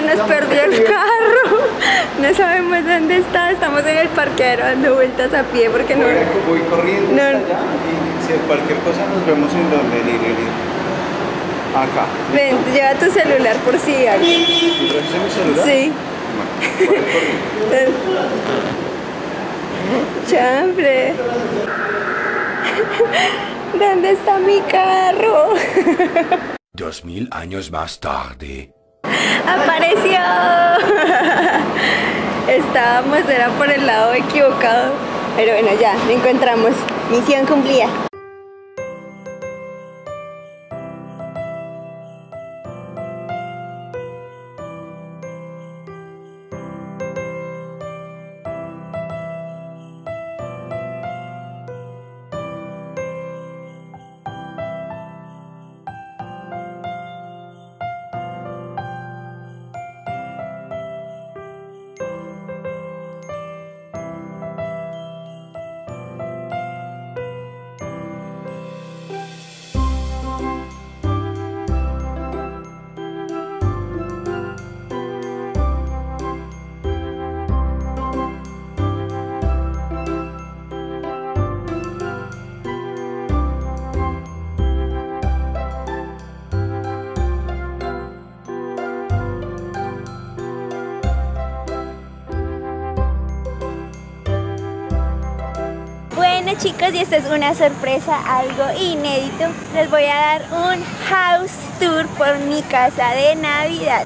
nos perdió el carro. No sabemos dónde está. Estamos en el parqueadero dando vueltas a pie porque no... Voy corriendo hasta allá y si cualquier cosa nos vemos en donde, Lili. Acá. Ven, lleva tu celular por si algo. ¿Y traes mi celular? Sí. Chambre. ¿Dónde está mi carro? 2000 años más tarde. ¡Apareció! Era por el lado equivocado. Pero bueno, ya, lo encontramos. Misión cumplida. Bueno chicos, y esta es una sorpresa, algo inédito. Les voy a dar un house tour por mi casa de Navidad.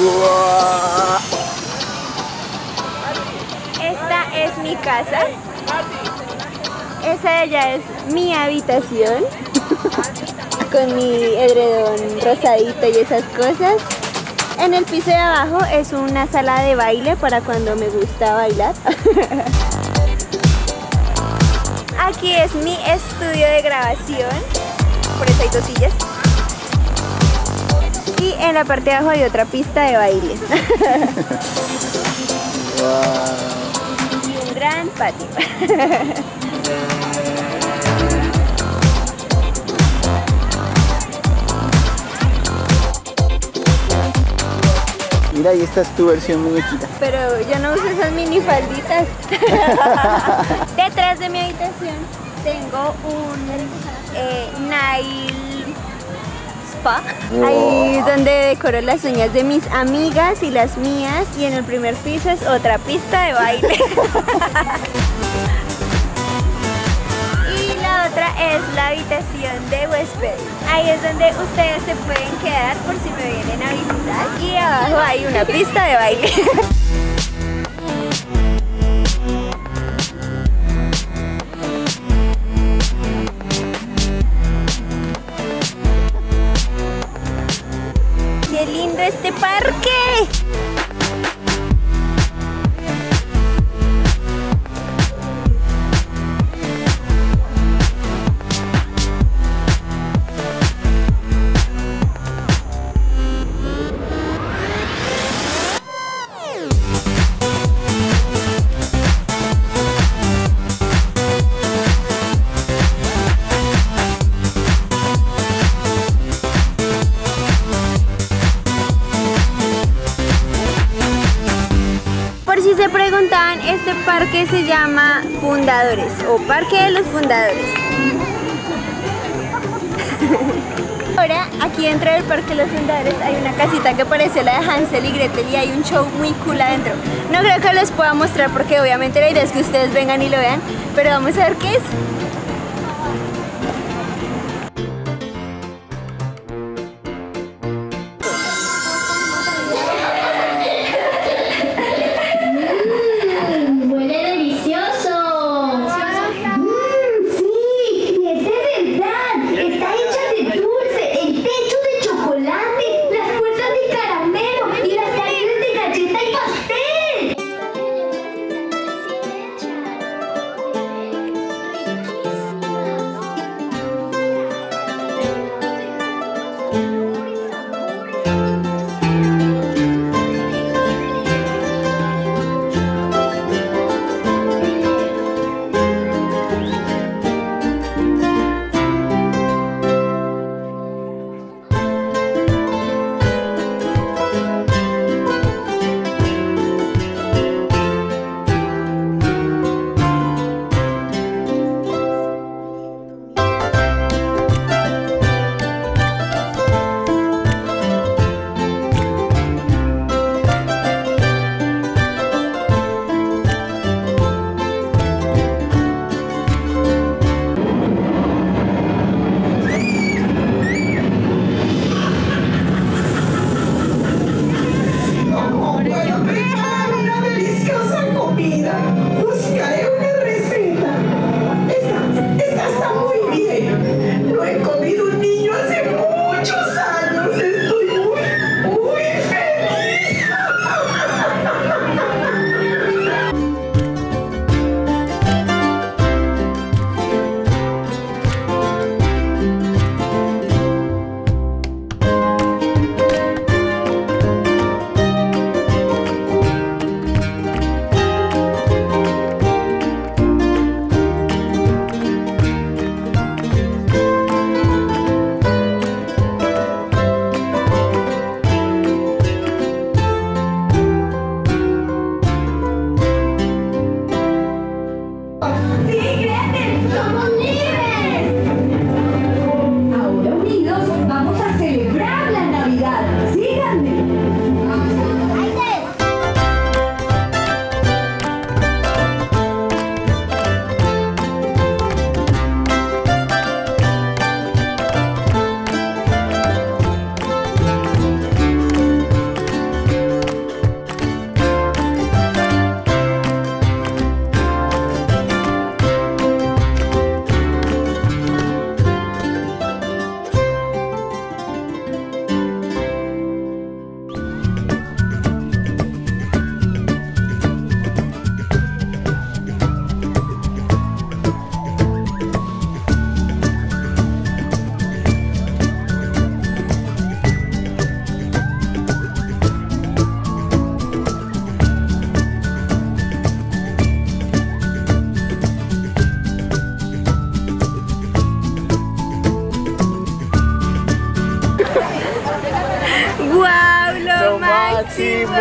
Esta es mi casa. Esa de allá es mi habitación. Con mi edredón rosadito y esas cosas. En el piso de abajo es una sala de baile para cuando me gusta bailar. Aquí es mi estudio de grabación, por eso hay 2 sillas. Y en la parte de abajo hay otra pista de baile. Y un gran patio. Mira, ahí esta es tu versión muñequita. Pero yo no uso esas minifalditas. Detrás de mi habitación tengo un nail spa. Ahí es donde decoro las uñas de mis amigas y las mías. Y en el primer piso es otra pista de baile. Y la otra es la habitación de huéspedes. Ahí es donde ustedes se pueden quedar por si me vienen a visitar. Y abajo hay una pista de baile. ¡Qué lindo este parque! Si se preguntaban, este parque se llama Fundadores o Parque de los Fundadores. Ahora, aquí dentro del Parque de los Fundadores hay una casita que parece la de Hansel y Gretel y hay un show muy cool adentro. No creo que les pueda mostrar porque obviamente la idea es que ustedes vengan y lo vean, pero vamos a ver qué es. máximo!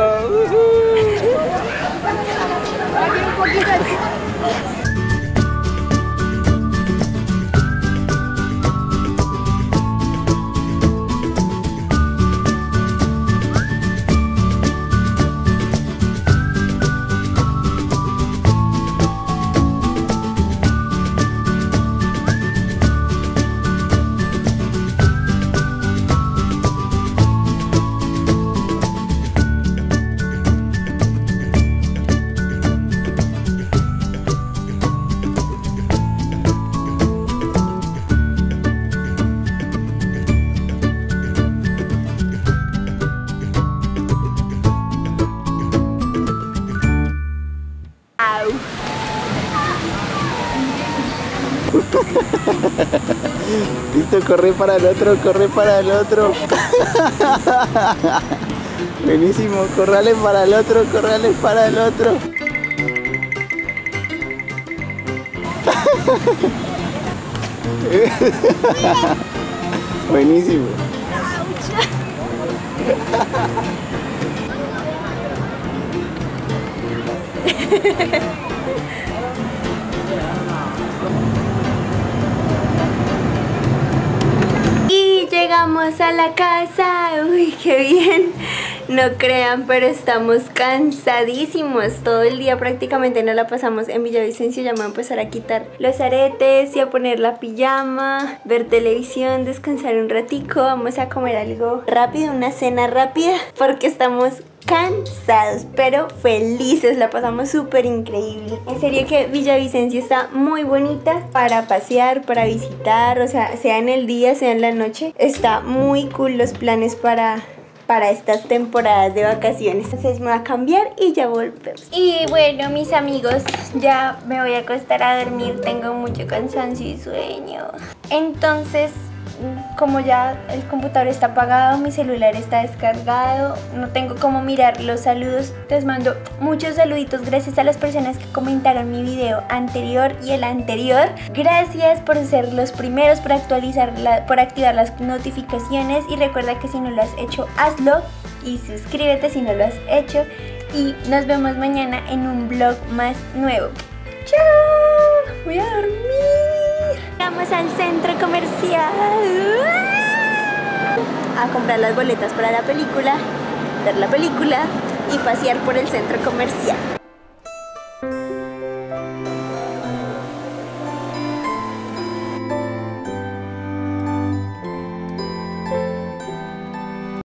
Listo, corre para el otro, corre para el otro. Buenísimo, corrale para el otro, corrale para el otro. Buenísimo. Y llegamos a la casa. Uy, qué bien. No crean, pero estamos cansadísimos. Todo el día prácticamente nos la pasamos en Villavicencio. Ya me voy a empezar a quitar los aretes y a poner la pijama, ver televisión, descansar un ratico. Vamos a comer algo rápido, una cena rápida, porque estamos cansados pero felices, la pasamos súper increíble. En serio que Villavicencio está muy bonita para pasear, para visitar, o sea en el día, sea en la noche. Está muy cool los planes para estas temporadas de vacaciones. Entonces me voy a cambiar y ya volvemos. Y bueno, mis amigos, ya me voy a acostar a dormir. Tengo mucho cansancio y sueño. Entonces, como ya el computador está apagado, mi celular está descargado, no tengo cómo mirar los saludos. Les mando muchos saluditos, gracias a las personas que comentaron mi video anterior y el anterior. Gracias por ser los primeros, por activar las notificaciones, y recuerda que si no lo has hecho, hazlo, y suscríbete si no lo has hecho, y nos vemos mañana en un vlog más nuevo. ¡Chao! Voy a dormir. Vamos al centro comercial a comprar las boletas para la película, ver la película y pasear por el centro comercial.